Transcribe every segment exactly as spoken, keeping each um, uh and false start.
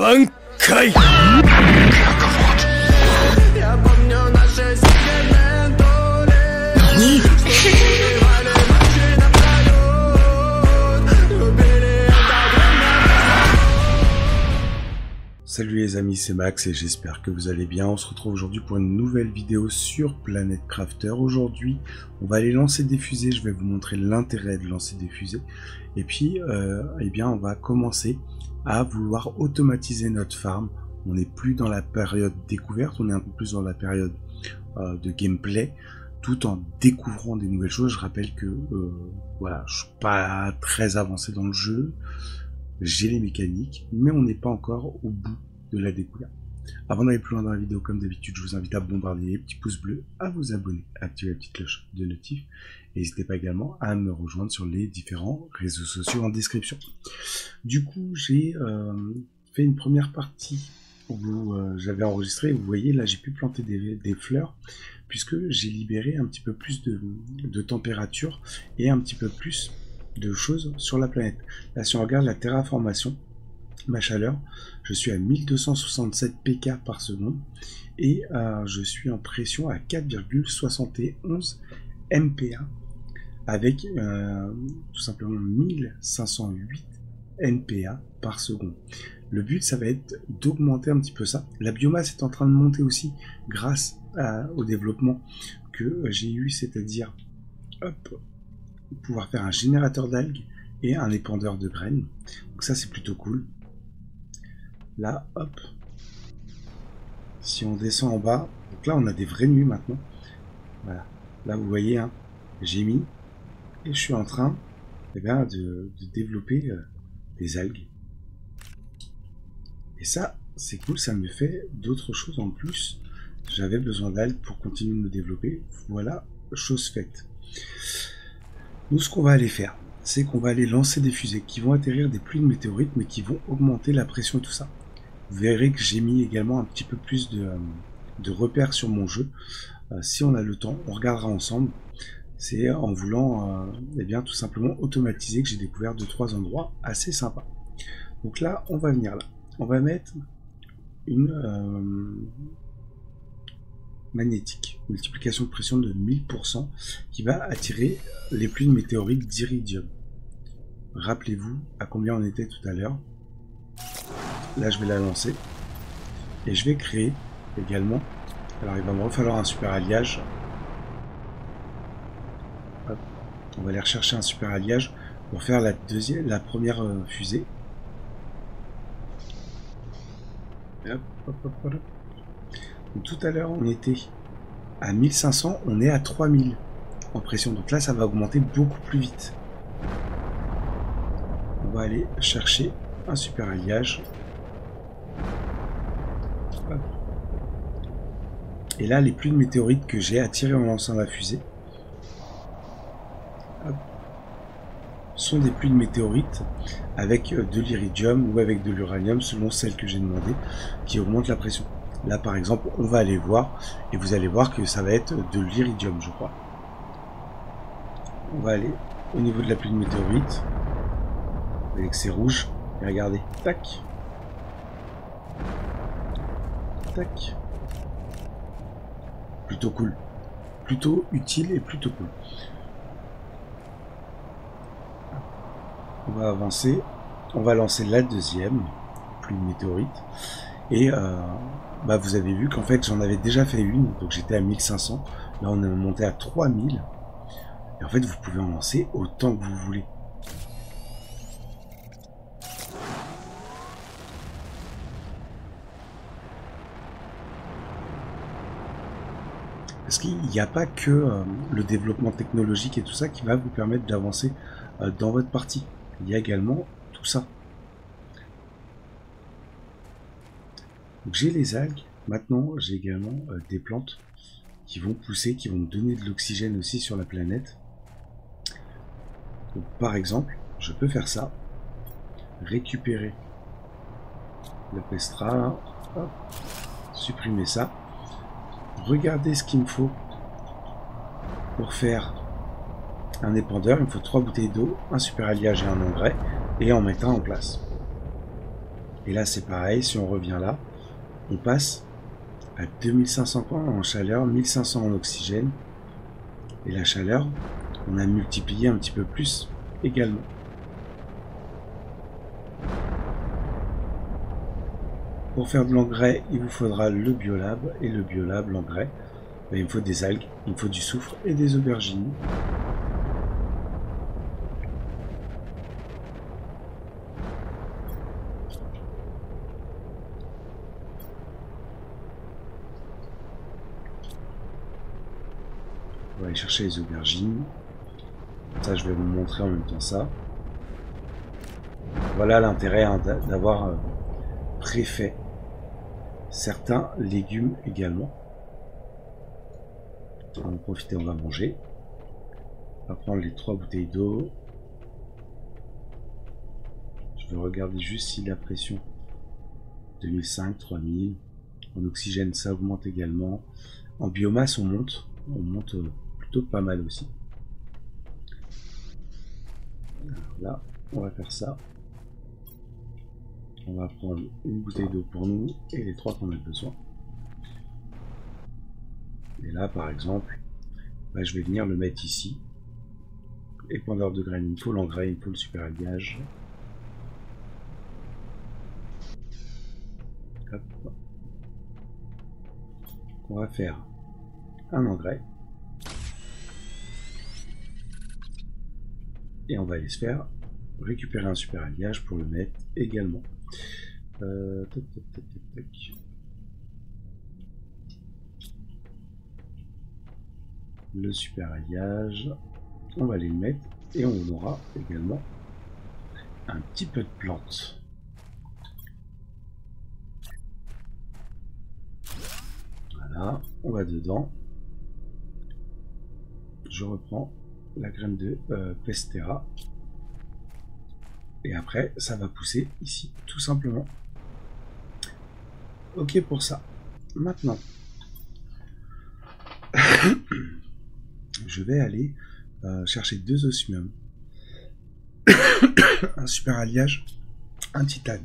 Bankai. Salut les amis, c'est Max et j'espère que vous allez bien. On se retrouve aujourd'hui pour une nouvelle vidéo sur Planet Crafter. Aujourd'hui, on va aller lancer des fusées. Je vais vous montrer l'intérêt de lancer des fusées. Et puis, euh, eh bien, on va commencer à vouloir automatiser notre farm. On n'est plus dans la période découverte, on est un peu plus dans la période euh, de gameplay, tout en découvrant des nouvelles choses. Je rappelle que euh, voilà, je suis pas très avancé dans le jeu. J'ai les mécaniques, mais on n'est pas encore au bout de la découverte. Avant d'aller plus loin dans la vidéo, comme d'habitude, je vous invite à bombarder les petits pouces bleus, à vous abonner, à activer la petite cloche de notif. Et n'hésitez pas également à me rejoindre sur les différents réseaux sociaux en description. Du coup, j'ai euh, fait une première partie où euh, j'avais enregistré. Vous voyez, là, j'ai pu planter des, des fleurs, puisque j'ai libéré un petit peu plus de, de température et un petit peu plus de choses sur la planète. Là, si on regarde la terraformation, ma chaleur, je suis à mille deux cent soixante-sept P K par seconde et euh, je suis en pression à quatre virgule soixante et onze M P A avec euh, tout simplement mille cinq cent huit N P A par seconde. Le but, ça va être d'augmenter un petit peu ça. La biomasse est en train de monter aussi grâce à, au développement que j'ai eu, c'est-à-dire hop, pouvoir faire un générateur d'algues et un épandeur de graines. Donc ça, c'est plutôt cool. Là, hop, si on descend en bas, donc là on a des vraies nuits maintenant. Voilà, là vous voyez, hein, j'ai mis et je suis en train eh bien, de, de développer euh, des algues. Et ça, c'est cool, ça me fait d'autres choses en plus. J'avais besoin d'algues pour continuer de me développer. Voilà, chose faite. Nous, ce qu'on va aller faire, c'est qu'on va aller lancer des fusées qui vont atterrir des pluies de météorites, mais qui vont augmenter la pression et tout ça. Vous verrez que j'ai mis également un petit peu plus de, de repères sur mon jeu. Euh, si on a le temps, on regardera ensemble. C'est en voulant, euh, eh bien, tout simplement automatiser que j'ai découvert deux trois endroits assez sympas. Donc là, on va venir là. On va mettre une euh, magnétique, multiplication de pression de mille pour cent, qui va attirer les pluies de météorites d'iridium. Rappelez-vous à combien on était tout à l'heure. Là, je vais la lancer et je vais créer également. Alors, il va me falloir un super alliage. Hop. On va aller rechercher un super alliage pour faire la deuxième, la première euh, fusée. Hop, hop, hop, hop. Donc, tout à l'heure, on était à mille cinq cents, on est à trois mille en pression. Donc là, ça va augmenter beaucoup plus vite. On va aller chercher un super alliage. Hop. Et là, les pluies de météorites que j'ai attirées en lançant la fusée hop, sont des pluies de météorites avec de l'iridium ou avec de l'uranium, selon celle que j'ai demandé, qui augmente la pression. Là, par exemple, on va aller voir, et vous allez voir que ça va être de l'iridium, je crois. On va aller au niveau de la pluie de météorites. Avec ces rouges. Et regardez. Tac. Tac. Plutôt cool. Plutôt utile et plutôt cool. On va avancer. On va lancer la deuxième pluie de météorites. Et euh, bah vous avez vu qu'en fait j'en avais déjà fait une. Donc j'étais à mille cinq cents. Là on est monté à trois mille. Et en fait vous pouvez en lancer autant que vous voulez. Parce qu'il n'y a pas que euh, le développement technologique et tout ça qui va vous permettre d'avancer euh, dans votre partie. Il y a également tout ça. Donc j'ai les algues. Maintenant, j'ai également euh, des plantes qui vont pousser, qui vont me donner de l'oxygène aussi sur la planète. Donc, par exemple, je peux faire ça. Récupérer la pestra. Hop, supprimer ça. Regardez ce qu'il me faut pour faire un épandeur. Il me faut trois bouteilles d'eau, un super alliage et un engrais, et en mettre un en place. Et là c'est pareil, si on revient là, on passe à deux mille cinq cents points en chaleur, mille cinq cents en oxygène. Et la chaleur, on a multiplié un petit peu plus également. Pour faire de l'engrais, il vous faudra le biolab. Et le biolab, l'engrais, il me faut des algues, il me faut du soufre et des aubergines. On va aller chercher les aubergines. Ça, je vais vous montrer en même temps ça. Voilà l'intérêt hein, d'avoir euh, préfet certains légumes également. On va en profiter, on va manger. On va prendre les trois bouteilles d'eau. Je vais regarder juste si la pression deux mille cinq, trois mille. En oxygène, ça augmente également. En biomasse, on monte. On monte euh, plutôt pas mal aussi. Alors là, on va faire ça. On va prendre une bouteille d'eau pour nous et les trois qu'on a besoin. Et là, par exemple, bah, je vais venir le mettre ici. Épandeur de graines, il me faut l'engrais, il me faut le super alliage. Hop. On va faire un engrais. Et on va aller se faire récupérer un super alliage pour le mettre également. Euh, tac, tac, tac, tac, tac. Le super alliage, on va aller le mettre et on aura également un petit peu de plantes. Voilà, on va dedans. Je reprends la graine de euh, Pestera. Et après, ça va pousser ici, tout simplement. Ok pour ça. Maintenant, je vais aller euh, chercher deux osmiums, un super alliage, un titane.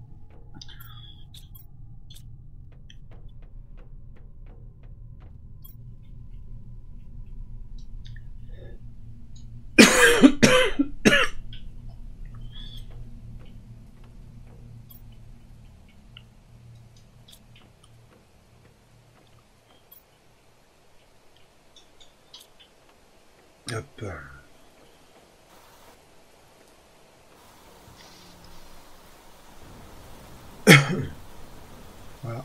Hop. Voilà.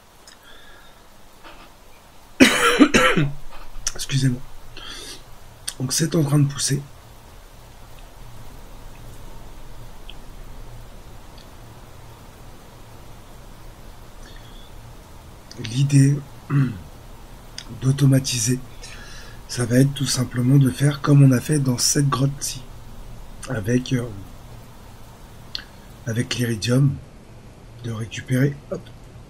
Excusez-moi. Donc c'est en train de pousser. L'idée d'automatiser, ça va être tout simplement de faire comme on a fait dans cette grotte-ci, avec, euh, avec l'iridium, de récupérer. Hop.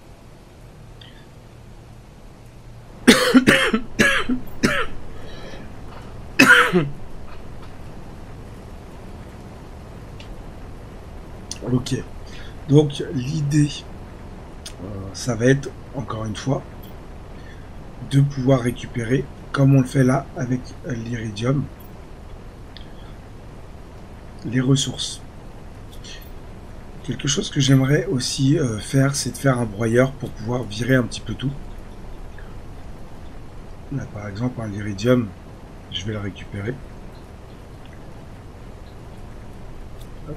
Ok. Donc l'idée, euh, ça va être, encore une fois, de pouvoir récupérer, comme on le fait là avec l'iridium, les ressources. Quelque chose que j'aimerais aussi euh, faire, c'est de faire un broyeur pour pouvoir virer un petit peu tout. Là, par exemple, un iridium, je vais le récupérer. Hop.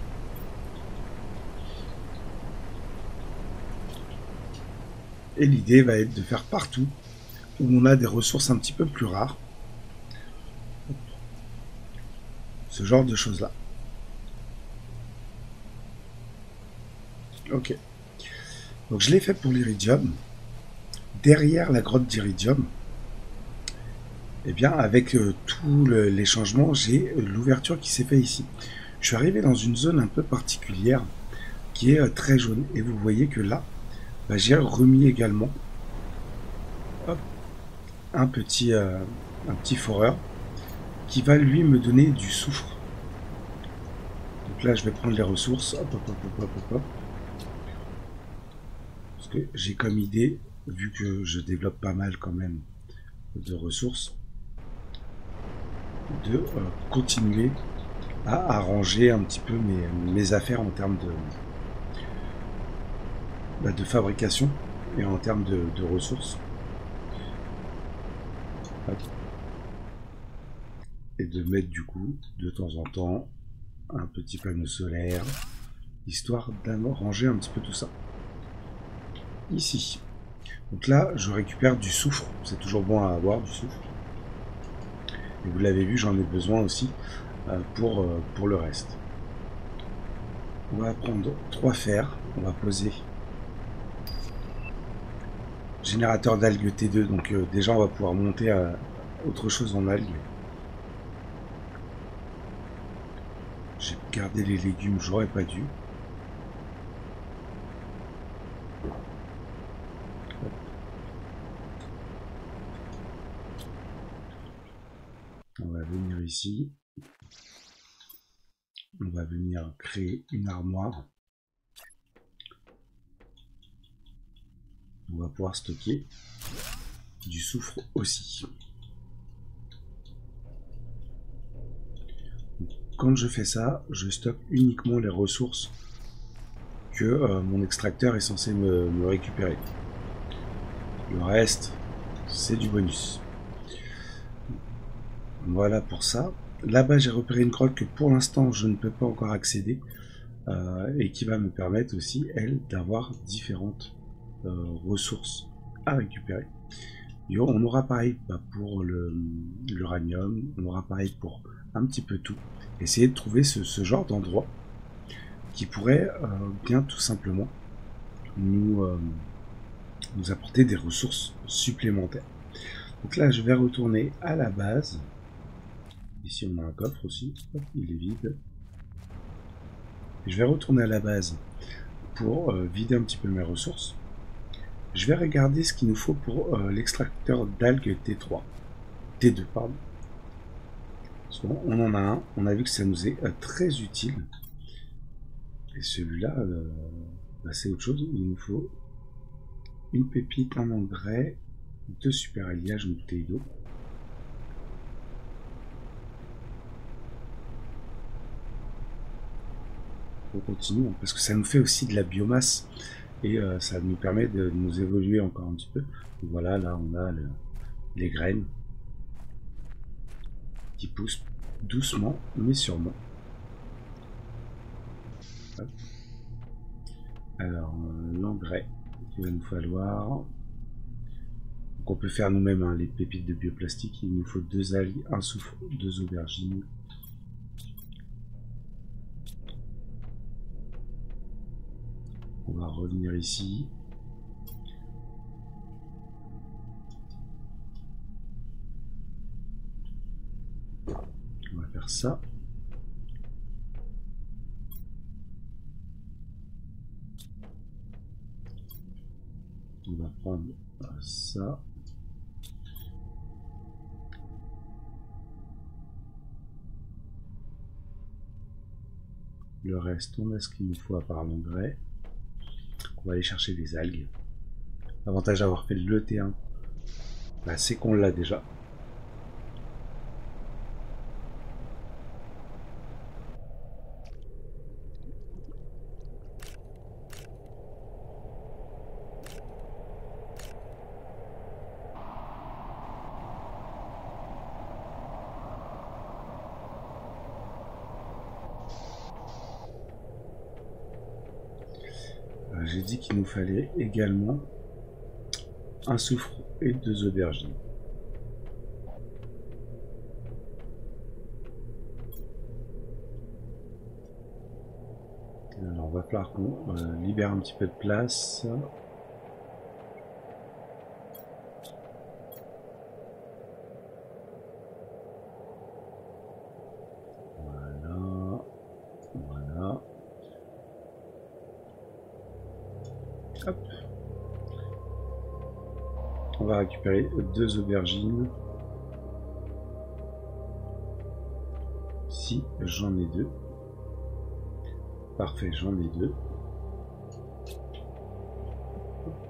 Et l'idée va être de faire partout où on a des ressources un petit peu plus rares. Ce genre de choses là. Ok. Donc je l'ai fait pour l'iridium. Derrière la grotte d'iridium, eh bien avec euh, tous le, les changements, j'ai l'ouverture qui s'est fait ici. Je suis arrivé dans une zone un peu particulière qui est euh, très jaune. Et vous voyez que là, bah, j'ai remis également hop, un petit euh, un petit foreur qui va lui me donner du soufre. Donc là, je vais prendre les ressources. Hop, hop, hop, hop, hop, hop. Parce que j'ai comme idée, vu que je développe pas mal quand même de ressources, de euh, continuer à arranger un petit peu mes, mes affaires en termes de, bah, de fabrication et en termes de, de ressources. Et de mettre du coup, de temps en temps, un petit panneau solaire, histoire d'arranger un petit peu tout ça. Ici. Donc là, je récupère du soufre. C'est toujours bon à avoir, du soufre. Et vous l'avez vu, j'en ai besoin aussi euh, pour, euh, pour le reste. On va prendre trois fers. On va poser générateur d'algues T deux. Donc euh, déjà, on va pouvoir monter à autre chose en algues. J'ai gardé les légumes, j'aurais pas dû. On va venir ici. On va venir créer une armoire. On va pouvoir stocker du soufre aussi. Quand je fais ça, je stocke uniquement les ressources que euh, mon extracteur est censé me, me récupérer. Le reste, c'est du bonus. Voilà pour ça. Là-bas, j'ai repéré une grotte que pour l'instant, je ne peux pas encore accéder euh, et qui va me permettre aussi, elle, d'avoir différentes euh, ressources à récupérer. Et on aura pareil bah, pour l'uranium, on aura pareil pour un petit peu tout. Essayer de trouver ce, ce genre d'endroit qui pourrait euh, bien tout simplement nous, euh, nous apporter des ressources supplémentaires. Donc là, je vais retourner à la base. Ici, on a un coffre aussi. Hop, il est vide. Je vais retourner à la base pour euh, vider un petit peu mes ressources. Je vais regarder ce qu'il nous faut pour euh, l'extracteur d'algues T trois. T deux, pardon. On en a un. On a vu que ça nous est euh, très utile. Et celui-là, euh, bah, c'est autre chose. Il nous faut une pépite, un engrais, deux super alliages, une bouteille d'eau. On continue, parce que ça nous fait aussi de la biomasse et euh, ça nous permet de nous évoluer encore un petit peu. Donc voilà, là on a le, les graines qui poussent doucement mais sûrement. Hop. Alors l'engrais qu'il va nous falloir. Donc on peut faire nous-mêmes hein, les pépites de bioplastique. Il nous faut deux algues, un soufre, deux aubergines. On va revenir ici. On va faire ça. On va prendre ça. Le reste, on a ce qu'il nous faut à part l'engrais. On va aller chercher des algues. L'avantage d'avoir fait le T un, bah, c'est qu'on l'a déjà. J'ai dit qu'il nous fallait également un soufre et deux aubergines. Alors, il va falloir qu'on euh, libère un petit peu de place. Voilà. Voilà. Hop. On va récupérer deux aubergines. Si j'en ai deux. Parfait, j'en ai deux.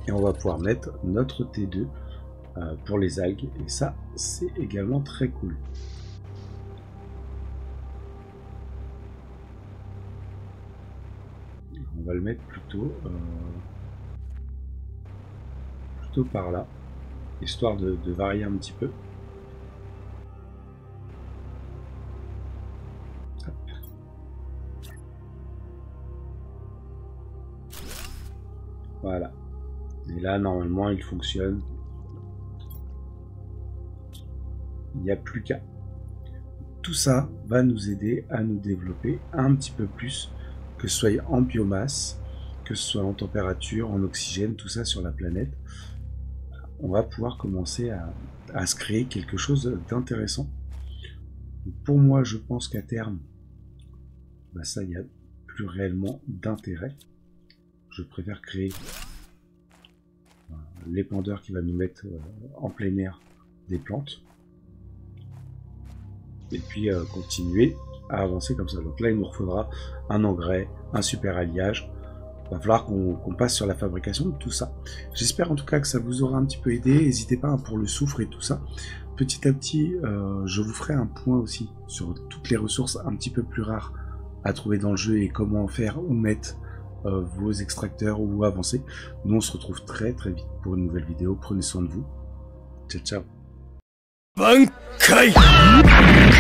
Et on va pouvoir mettre notre T deux euh, pour les algues. Et ça, c'est également très cool. On va le mettre plutôt, euh, plutôt par là, histoire de, de varier un petit peu. Hop. Voilà. Et là, normalement, il fonctionne. Il n'y a plus qu'à. Tout ça va nous aider à nous développer un petit peu plus, que ce soit en biomasse, que ce soit en température, en oxygène, tout ça sur la planète. On va pouvoir commencer à, à se créer quelque chose d'intéressant. Pour moi, je pense qu'à terme, bah ça, il n'y a plus réellement d'intérêt. Je préfère créer l'épandeur qui va nous mettre en plein air des plantes. Et puis euh, continuer à avancer comme ça. Donc là, il nous faudra un engrais, un super alliage. Il va falloir qu'on qu'on passe sur la fabrication de tout ça. J'espère en tout cas que ça vous aura un petit peu aidé. N'hésitez pas hein, pour le soufre et tout ça. Petit à petit, euh, je vous ferai un point aussi sur toutes les ressources un petit peu plus rares à trouver dans le jeu et comment faire ou mettre euh, vos extracteurs ou avancer. Nous, on se retrouve très très vite pour une nouvelle vidéo. Prenez soin de vous. Ciao, ciao. Bankai